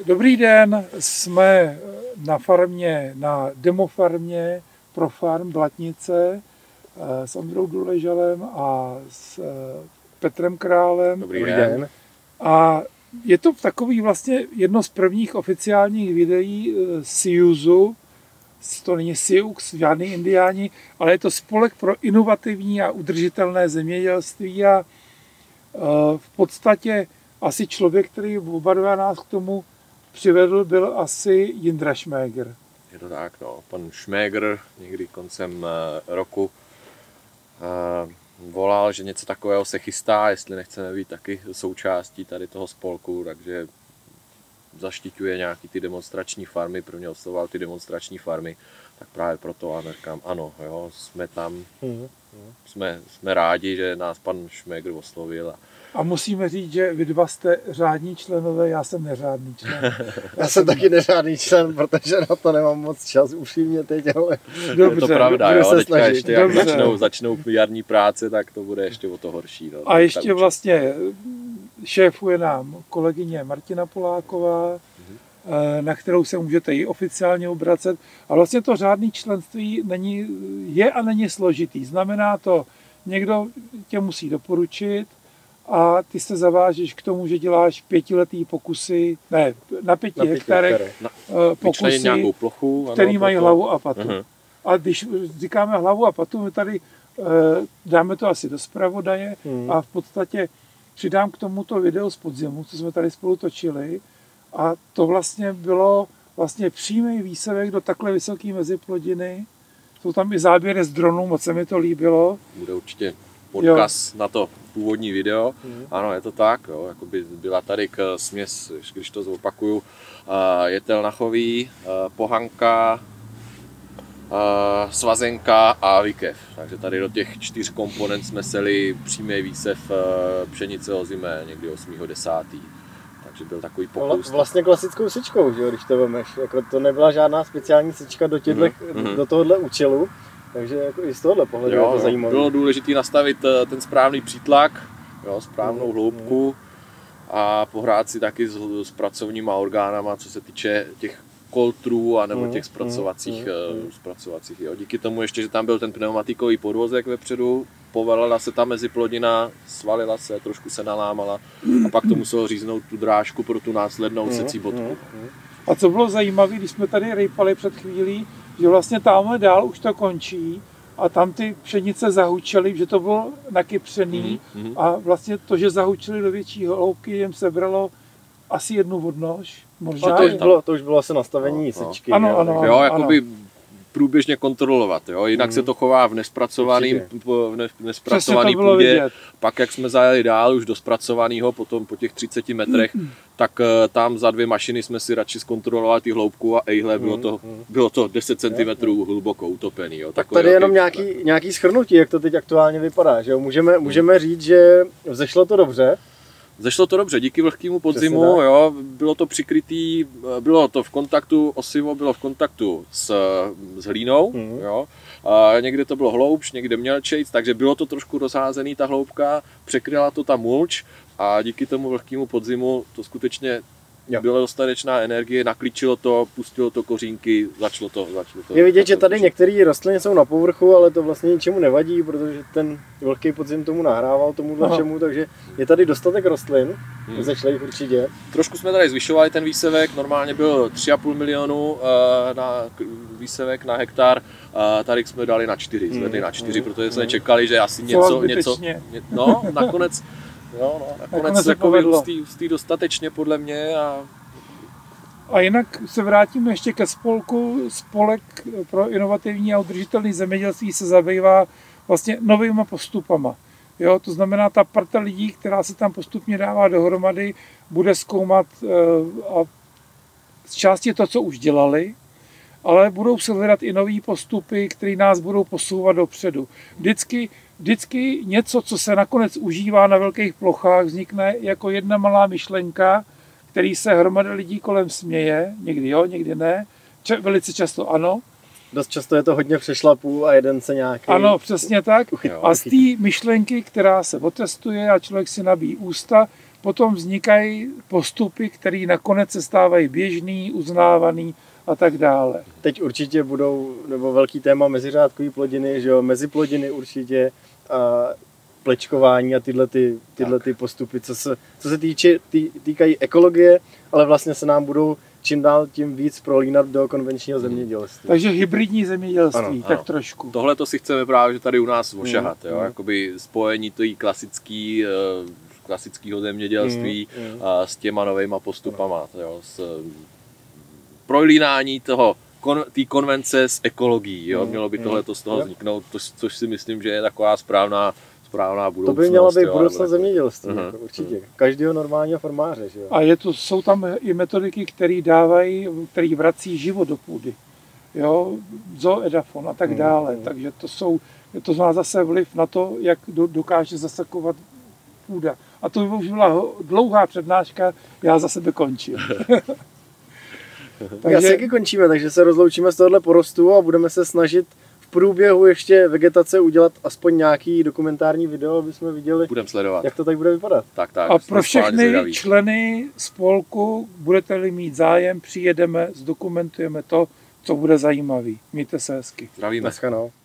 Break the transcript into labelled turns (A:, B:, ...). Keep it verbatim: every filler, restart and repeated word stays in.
A: Dobrý den, jsme na farmě, na demofarmě pro farm Blatnice s Ondrou Doležalem a s Petrem Králem.
B: Dobrý den.
A: A je to takový vlastně jedno z prvních oficiálních videí Siuxu. To není Siux, žádný indiáni, ale je to spolek pro inovativní a udržitelné zemědělství a v podstatě asi člověk, který oba dva nás k tomu přivedl, byl asi Jindra Šméger.
B: Je to tak, no. Pan Šméger někdy koncem roku uh, volal, že něco takového se chystá, jestli nechceme být taky součástí tady toho spolku, takže zaštiťuje nějaký ty demonstrační farmy, prvně oslovoval ty demonstrační farmy, tak právě proto a říkám, ano, jo, jsme tam, mm-hmm. jsme, jsme rádi, že nás pan Šméger oslovil. A,
A: A musíme říct, že vy dva jste řádní členové, já jsem neřádný člen.
C: Já jsem taky neřádný člen, protože na to nemám moc čas, upřímně teď, ale...
A: Dobře,
B: je to pravda, jo, teďka
C: snažit.
B: ještě jak začnou, začnou jarní práce, tak to bude ještě o to horší. No,
A: a ještě vlastně šéfuje nám kolegyně Martina Poláková, mm-hmm. na kterou se můžete i oficiálně obracet. A vlastně to řádný členství není, je a není složitý. Znamená to, někdo tě musí doporučit, a ty se zavážeš k tomu, že děláš pětiletý pokusy, ne, na pěti na hektarech na, pokusy,
B: nějakou plochu,
A: který
B: ano,
A: mají
B: proto.
A: hlavu a patu.
B: Uh-huh.
A: A když říkáme hlavu a patu, my tady dáme to asi do zpravodaje uh-huh. a v podstatě přidám k tomuto video z podzimu, co jsme tady spolu točili, a to vlastně bylo vlastně přímý výsevek do takhle vysoké meziplodiny. Jsou tam i záběry z dronů, moc se mi to líbilo.
B: Bude určitě odkaz jo. na to původní video. Mm. Ano, je to tak. Jo. Jakoby byla tady k směs, když to zopakuju, uh, jetel nachový, uh, pohanka, uh, svazenka a výkev. Takže tady do těch čtyř komponent jsme seli přímý výsev uh, pšenice ozimé někdy osmého desátého Takže byl takový pokus.
C: Vlastně klasickou syčkou, že jo, když to vemeš. Jako to nebyla žádná speciální syčka do, těchto, mm. do tohohle účelu. Takže jako i z tohohle pohledu
B: jo,
C: je to zajímavé.
B: Bylo důležité nastavit ten správný přítlak, jo, správnou mm, hloubku mm. a pohrát si taky s, s pracovníma orgánama, co se týče těch koltrů a nebo mm, těch zpracovacích. Mm, zpracovacích jo. Díky tomu ještě, že tam byl ten pneumatikový podvozek vepředu, povalila se ta meziplodina, svalila se, trošku se nalámala a pak to muselo říznout tu drážku pro tu následnou mm, secí bodku.
A: Mm, a co bylo zajímavé, když jsme tady rejpali před chvílí, že vlastně tamhle dál už to končí a tam ty pšenice zahučely, že to bylo nakypřený mm-hmm. a vlastně to, že zahučely do větší hloubky, jim sebralo asi jednu vodnož. Možná.
C: A to už bylo, to už bylo asi nastavení no, syčky.
A: Ano, ano, ano.
B: Jo, jakoby průběžně kontrolovat, jo? Jinak mm. se to chová v nespracovaném v nespracovaný půdě. Vidět. Pak jak jsme zajeli dál už do zpracovaného, potom po těch třiceti metrech, mm. tak uh, tam za dvě mašiny jsme si radši zkontrolovali ty hloubku a ejhle, mm. bylo to, bylo to deset centimetrů hluboko utopený. Jo?
C: Tak tady jenom nějaký, nějaký shrnutí, jak to teď aktuálně vypadá. Že jo? Můžeme, mm. můžeme říct, že vzešlo to dobře.
B: Zešlo to dobře, díky vlhkému podzimu, jo, bylo to přikrytý, bylo to v kontaktu, osivo bylo v kontaktu s, s hlínou, mm. jo, a někde to bylo hloubš, někde mělčejc, takže bylo to trošku rozházený ta hloubka, překryla to ta mulč a díky tomu vlhkému podzimu to skutečně jo. byla dostatečná energie, naklíčilo to, pustilo to kořínky, začalo to. Začalo to
C: je vidět, že tady některé rostliny jsou na povrchu, ale to vlastně ničemu nevadí, protože ten vlhký podzim tomu nahrával, tomuhle všemu, takže je tady dostatek rostlin, hmm. začali jich určitě.
B: Trošku jsme tady zvyšovali ten výsevek, normálně byl tři a půl milionu na výsevek na hektar, tady jsme dali na čtyři, zvedli hmm. na čtyři, hmm. protože jsme čekali, že asi něco, něco, no nakonec, jo, no, nakonec takový hustý dostatečně podle mě. A...
A: a jinak se vrátíme ještě ke spolku. Spolek pro inovativní a udržitelné zemědělství se zabývá vlastně novýma postupama. Jo, to znamená, ta parta lidí, která se tam postupně dává dohromady, bude zkoumat a z části to, co už dělali, ale budou se hledat i nový postupy, které nás budou posouvat dopředu. Vždycky Vždycky něco, co se nakonec užívá na velkých plochách, vznikne jako jedna malá myšlenka, který se hromada lidí kolem směje, někdy jo, někdy ne, Č- velice často ano.
C: Dost často je to hodně přešlapů a jeden se nějaký...
A: Ano, přesně tak. A z té myšlenky, která se otestuje a člověk si nabíjí ústa, potom vznikají postupy, které nakonec se stávají běžný, uznávaný a tak dále.
C: Teď určitě budou, nebo velký téma meziřádkový plodiny, že jo, meziplodiny určitě, a plečkování a tyhle, ty, tyhle ty postupy, co se, co se týče, tý, týkají ekologie, ale vlastně se nám budou čím dál tím víc prolínat do konvenčního zemědělství.
A: Takže hybridní zemědělství,
B: ano,
A: tak
B: ano.
A: trošku.
B: Tohle to si chceme právě tady u nás ošahat, jo?
C: mm.
B: Jakoby spojení tý klasický, klasického zemědělství
C: mm, mm.
B: a s těma novejma postupama, jo? S prolínání toho kon, té konvence s ekologií, jo? Mělo by tohleto z toho vzniknout, to, což si myslím, že je taková správná správná budoucnost.
C: To by měla být
B: jo,
C: budoucnost zemědělství,
B: uh-huh.
C: jako určitě. Každého normálního farmáře. Že jo?
A: A je to, jsou tam i metodiky, které dávají, které vrací život do půdy. Jo, zooedafon a tak dále. Hmm. Takže to jsou, to má zase vliv na to, jak do, dokáže zasakovat půda. A to by už byla dlouhá přednáška, já za sebe končím.
C: Takže... Já se končíme, takže se rozloučíme z tohohle porostu a budeme se snažit v průběhu ještě vegetace udělat aspoň nějaký dokumentární video, aby jsme viděli,
B: budeme sledovat,
C: jak to tak bude vypadat.
B: Tak, tak,
A: a pro všechny členy spolku, budete-li mít zájem, přijedeme, zdokumentujeme to, co bude zajímavý. Mějte se hezky.
B: Zdravíme.
C: Naschledanou.